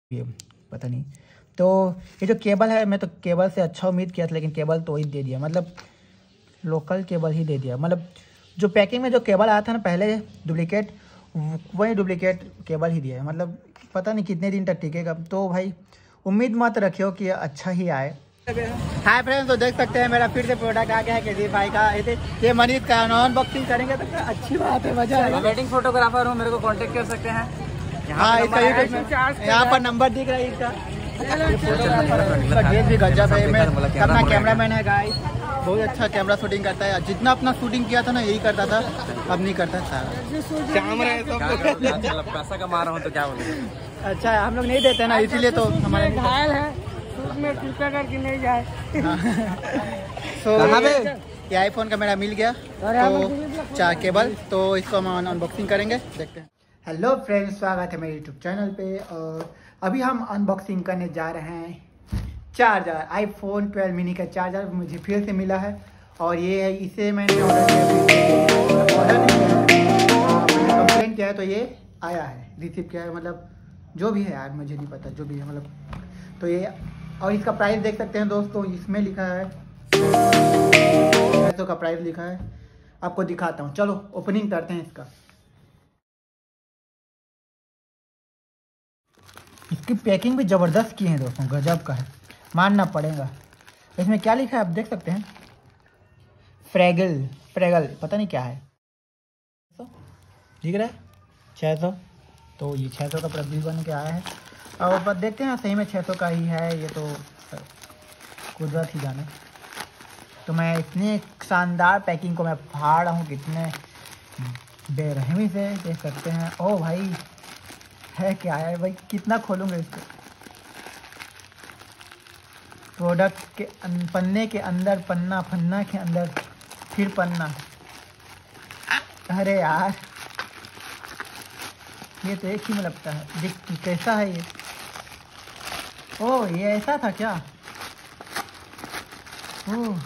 ये पता नहीं। तो ये जो केबल है, मैं तो केबल से अच्छा उम्मीद किया था, लेकिन केबल तो वही दे दिया, मतलब लोकल केबल ही दे दिया। मतलब जो पैकिंग में जो केबल आया था ना पहले डुप्लीकेट, वही डुप्लीकेट केबल ही दिया है। मतलब पता नहीं कितने दिन तक टिकेगा। तो भाई उम्मीद मत रखियो कि अच्छा ही आए। हाय फ्रेंड्स, तो देख सकते हैं मेरा फिर से प्रोडक्ट आ गया है केजी भाई का। ये मनीष का अनबॉक्सिंग करेंगे तो अच्छी बात है, मजा आएगा। वेडिंग फोटोग्राफर हूँ, मेरे को कांटेक्ट कर सकते हैं। हाँ, यहाँ पर नंबर दिख रहा है इसका। ड्रेस भी गजब है। मैं अपना कैमरामैन है गाइस, बहुत अच्छा कैमरा शूटिंग करता है। जितना अपना शूटिंग किया था ना यही करता था, अब नहीं करता सारा कैमरा। पैसा कमा रहा हूँ तो क्या बोलूं। अच्छा, हम लोग नहीं देते ना, इसीलिए तो हमारे घायल है में कृपया करके नहीं जाए। तो ये आईफोन का मेरा मिल गया, तो 4 केबल, तो इसको हम अनबॉक्सिंग करेंगे, देखते हैं। हेलो फ्रेंड्स, स्वागत है मेरे यूट्यूब चैनल पे। और अभी हम अनबॉक्सिंग करने जा रहे हैं चार्जर, आईफोन 12 मिनी का चार्जर मुझे फिर से मिला है। और ये है, इसे मैंने ऑर्डर नहीं किया, कंप्लेंट किया है तो ये आया है, रिसीव किया है। मतलब जो भी है यार, मुझे नहीं पता जो भी है, मतलब तो ये। और इसका प्राइस देख सकते हैं दोस्तों, इसमें लिखा है 600 का प्राइस लिखा है। आपको दिखाता हूँ, चलो ओपनिंग करते हैं इसका। इसकी पैकिंग भी ज़बरदस्त की है दोस्तों, गजब का है, मानना पड़ेगा। इसमें क्या लिखा है आप देख सकते हैं, फ्रेगल पता नहीं क्या है, दिख रहा है 600। तो ये 600 का प्रदीप बन के आया है। और देखते हैं सही में 600 का ही है, ये तो कुदरत ही जाने। तो मैं इतने शानदार पैकिंग को मैं फाड़ रहा हूँ, कितने बेरहमी से, देख सकते हैं। ओ भाई, है क्या है भाई, कितना खोलूँगा इसको। प्रोडक्ट के पन्ने के अंदर पन्ना, पन्ना के अंदर फिर पन्ना। अरे यार, ये तो एक ही में लगता है। देख कैसा है ये। ओह, ये ऐसा था क्या। ओह,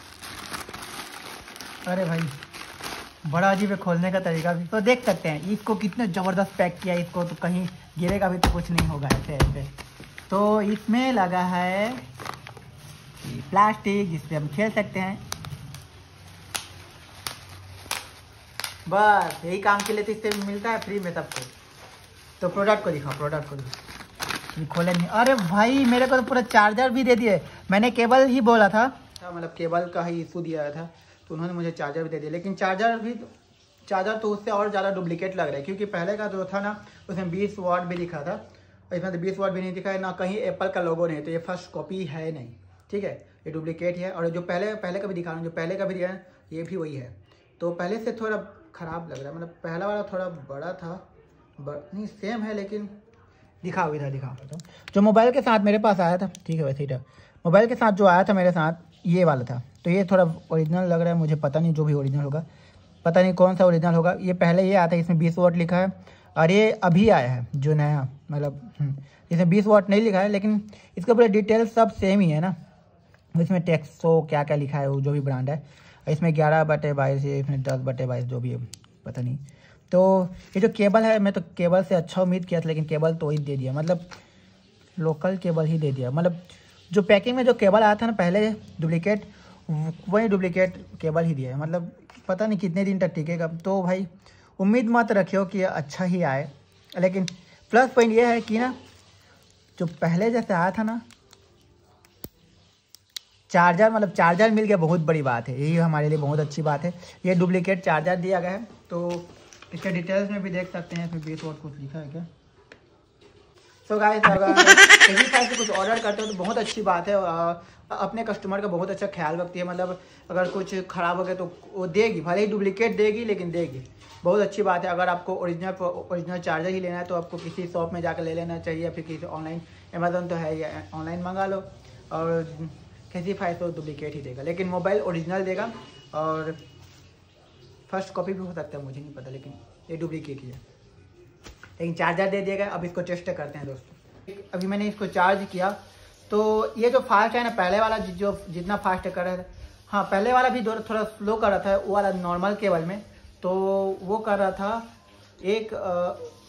अरे भाई, बड़ा अजीब है खोलने का तरीका भी। तो देख सकते हैं इसको कितने ज़बरदस्त पैक किया है इसको, तो कहीं गिरेगा भी तो कुछ नहीं होगा ऐसे ऐसे। तो इसमें लगा है प्लास्टिक, जिससे हम खेल सकते हैं। बस यही काम के लिए तो इससे मिलता है फ्री में सबको। तो प्रोडक्ट को दिखाओ, प्रोडक्ट को दिखाओ। ये खोले नहीं। अरे भाई, मेरे को तो पूरा चार्जर भी दे दिए। मैंने केबल ही बोला था, मतलब केबल का ही इशू दिया था, तो उन्होंने मुझे चार्जर भी दे दिया। लेकिन चार्जर तो उससे और ज़्यादा डुप्लीकेट लग रहा है, क्योंकि पहले का जो था ना उसमें 20 वाट भी लिखा था, और इसमें तो 20 वाट भी नहीं दिखा है, ना कहीं एप्पल का लोगो नहीं। तो ये फर्स्ट कॉपी है नहीं, ठीक है, ये डुप्लीकेट है। और जो पहले का भी दिखा रहा हूँ, जो पहले का भी दिया है ये भी वही है। तो पहले से थोड़ा ख़राब लग रहा है, मतलब पहला वाला थोड़ा बड़ा था, नहीं सेम है, लेकिन दिखाओ इधर दिखाओ। तो जो मोबाइल के साथ मेरे पास आया था, ठीक है वैसे ही था, मोबाइल के साथ जो आया था मेरे साथ ये वाला था। तो ये थोड़ा ओरिजिनल लग रहा है मुझे, पता नहीं जो भी ओरिजिनल होगा, पता नहीं कौन सा ओरिजिनल होगा। ये पहले ये आया था, इसमें 20 वाट लिखा है, और ये अभी आया है जो नया, मतलब इसमें 20 वाट नहीं लिखा है, लेकिन इसके पूरे डिटेल्स सब सेम ही है ना। इसमें टेक्सो क्या क्या लिखा है, वो जो भी ब्रांड है। इसमें 11/22, इसमें 10/22 जो भी है, पता नहीं। तो ये जो केबल है, मैं तो केबल से अच्छा उम्मीद किया था, लेकिन केबल तो वही दे दिया, मतलब लोकल केबल ही दे दिया। मतलब जो पैकिंग में जो केबल आया था ना पहले डुप्लीकेट, वही डुप्लीकेट केबल ही दिया है। मतलब पता नहीं कितने दिन तक टिकेगा। तो भाई उम्मीद मत रखियो कि अच्छा ही आए। लेकिन प्लस पॉइंट ये है कि ना, जो पहले जैसे आया था ना चार्जर, मतलब चार्जर मिल गया, बहुत बड़ी बात है, यही हमारे लिए बहुत अच्छी बात है। ये डुप्लीकेट चार्जर दिया गया है। तो इसके डिटेल्स में भी देख सकते हैं, इसमें 20 वाट कुछ लिखा है क्या। सो गाइस, अगर किसी टाइप से कुछ ऑर्डर करते हो तो बहुत अच्छी बात है। अपने कस्टमर का बहुत अच्छा ख्याल रखती है, मतलब अगर कुछ ख़राब हो गया तो वो देगी, भले ही डुप्लीकेट देगी लेकिन देगी, बहुत अच्छी बात है। अगर आपको ओरिजिनल चार्जर ही लेना है तो आपको किसी शॉप में जाकर ले लेना चाहिए, फिर किसी ऑनलाइन, अमेज़न तो है, या ऑनलाइन मंगा लो। और किसी फाइल तो डुप्लीकेट ही देगा, लेकिन मोबाइल ओरिजिनल देगा। और फर्स्ट कॉपी भी हो सकता है, मुझे नहीं पता, लेकिन ये डुप्लीकेट ही है। लेकिन चार्जर दे दिया गया। अब इसको टेस्ट करते हैं दोस्तों। अभी मैंने इसको चार्ज किया, तो ये जो फास्ट है ना, पहले वाला जो जितना फास्ट कर रहा था, हाँ पहले वाला भी थोड़ा स्लो कर रहा था, वो वाला नॉर्मल केबल में, तो वो कर रहा था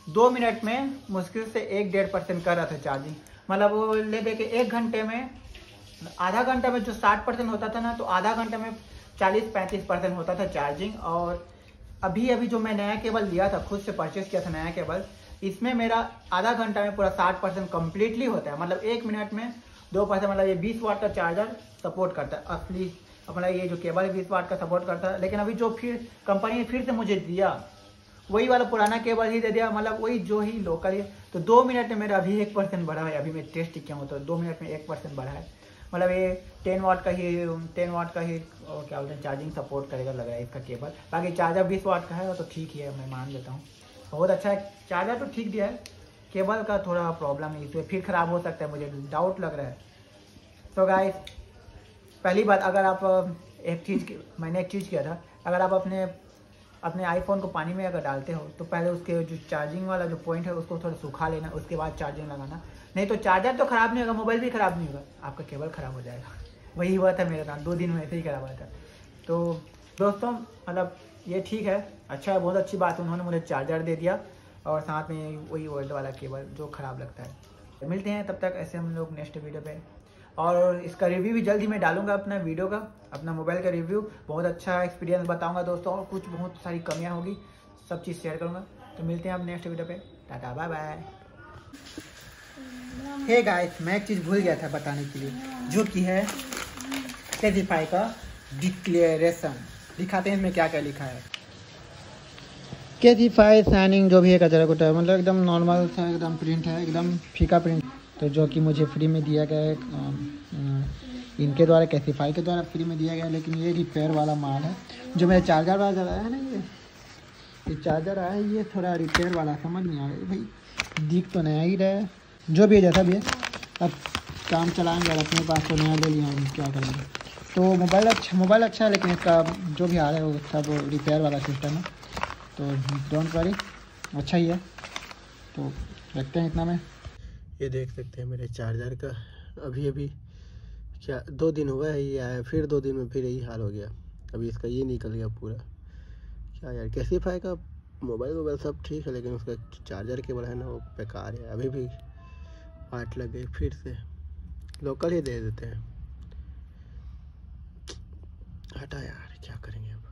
2 मिनट में मुश्किल से 1-1.5% कर रहा था चार्जिंग। मतलब वो ले दे के 1 घंटे में, आधा घंटा में जो 60% होता था ना, तो आधा घंटे में 40-35% होता था चार्जिंग। और अभी जो मैं नया केबल लिया था, खुद से परचेस किया था नया केबल, इसमें मेरा आधा घंटा में पूरा 60% कम्प्लीटली होता है। मतलब 1 मिनट में 2%, मतलब ये 20 वाट का चार्जर सपोर्ट करता है असली, मतलब ये जो केबल है 20 वाट का सपोर्ट करता है। लेकिन अभी जो फिर कंपनी ने फिर से मुझे दिया, वही वाला पुराना केबल ही दे दिया, मतलब वही जो ही लोकल है। तो 2 मिनट में मेरा अभी 1% बढ़ा है। अभी मैं टेस्ट किया हूँ तो 2 मिनट में 1% बढ़ा है। मतलब ये 10 वाट का ही क्या बोलते हैं चार्जिंग सपोर्ट करेगा लग रहा है इसका केबल। बाकी चार्जर 20 वाट का है तो ठीक ही है, मैं मान लेता हूँ, बहुत अच्छा है। चार्जर तो ठीक दिया है, केबल का थोड़ा प्रॉब्लम है, इसमें फिर ख़राब हो सकता है, मुझे डाउट लग रहा है। तो गाइस, पहली बात, अगर आप मैंने एक चीज़ किया था, अगर आप अपने आईफोन को पानी में अगर डालते हो तो पहले उसके जो चार्जिंग वाला जो पॉइंट है उसको थोड़ा सुखा लेना, उसके बाद चार्जिंग लगाना। नहीं तो चार्जर तो ख़राब नहीं होगा, मोबाइल भी ख़राब नहीं होगा, आपका केबल ख़राब हो जाएगा। वही हुआ था मेरे साथ, 2 दिन में ऐसे ही ख़राब हुआ था। तो दोस्तों, मतलब ये ठीक है, अच्छा है, बहुत अच्छी बात है, उन्होंने मुझे चार्जर दे दिया और साथ में वही ओल्ड वाला केबल जो ख़राब लगता है। मिलते हैं तब तक ऐसे हम लोग नेक्स्ट वीडियो पे, और इसका रिव्यू भी जल्द ही मैं डालूंगा अपना वीडियो का, अपना मोबाइल का रिव्यू। बहुत अच्छा एक्सपीरियंस बताऊंगा दोस्तों, और कुछ बहुत सारी कमियां होगी, सब चीज़ शेयर करूंगा। तो मिलते हैं अब नेक्स्ट वीडियो पे, टाटा बाय बाय। हे गाइस, मैं एक चीज़ भूल गया था बताने के लिए, जो कि है कैसीफाई का डिक्लेरेशन। दिखाते हैं इसमें क्या क्या लिखा है। कैसीफाई साइनिंग जो भी है कचरा कुटा, मतलब एकदम नॉर्मल सा एकदम प्रिंट है, एकदम फीका प्रिंट, तो जो कि मुझे फ्री में दिया गया है, इनके द्वारा, कैसीफाई के द्वारा फ्री में दिया गया है। लेकिन ये रिपेयर वाला माल है, जो मेरा चार्जर आया है ना, ये चार्जर आया है, ये थोड़ा रिपेयर वाला, समझ नहीं आ रहा है भाई, दिख तो नया ही रहा है, जो भी है जैसा भी है, अब काम चलाएंगे और अपने पास तो नया ले लिया, हम क्या करेंगे। तो मोबाइल अच्छा है, लेकिन इसका जो भी आ रहा है वो सब रिपेयर वाला सिस्टम है, तो डोंट वरी, अच्छा ही है। तो रखते हैं इतना में। ये देख सकते हैं मेरे चार्जर का, अभी क्या 2 दिन हुआ है ये आया, फिर 2 दिन में फिर यही हाल हो गया। अभी इसका ये निकल गया पूरा। क्या यार, कैसीफाई का मोबाइल सब ठीक है, लेकिन उसका चार्जर केबल है ना, वो बेकार है। अभी भी वाट लग गई, फिर से लोकल ही दे देते हैं। हटा यार, क्या करेंगे अब।